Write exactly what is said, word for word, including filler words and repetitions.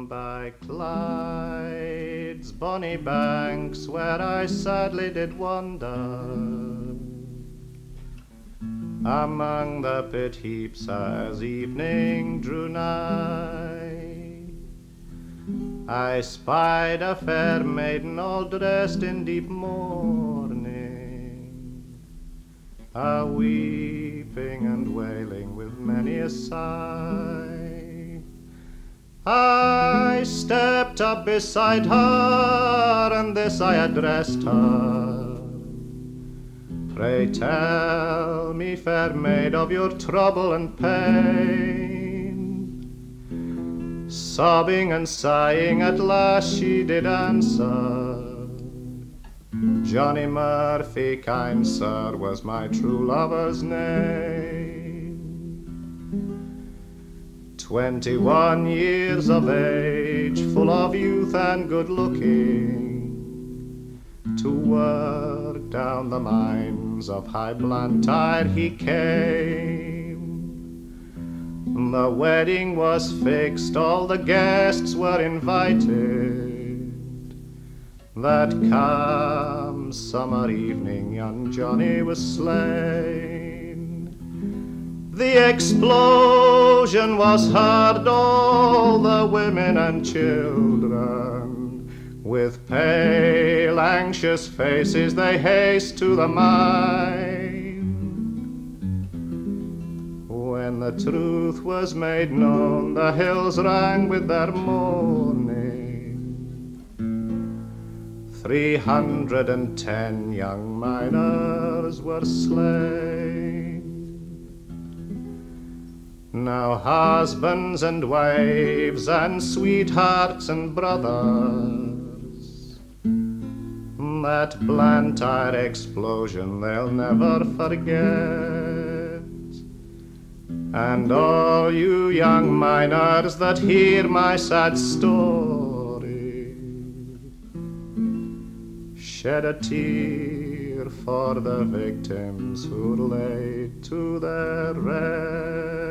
by Clyde's bonny banks, where I sadly did wander, among the pit heaps as evening drew nigh, I spied a fair maiden all dressed in deep mourning, a weeping and wailing with many a sigh. I stepped up beside her, and this I addressed her: "Pray tell me, fair maid, of your trouble and pain." Sobbing and sighing at last she did answer, "Johnny Murphy, kind sir, was my true lover's name. Twenty-one years of age, full of youth and good looking, to work down the mines of High Blantyre he came. The wedding was fixed, all the guests were invited. That calm summer evening young Johnny was slain. The explosion was heard, all the women and children, with pale, anxious faces they haste to the mine. When the truth was made known, the hills rang with their mourning. Three hundred and ten young miners were slain. Now husbands and wives and sweethearts and brothers, that Blantyre explosion they'll never forget. And all you young miners that hear my sad story, shed a tear for the victims who laid to their rest.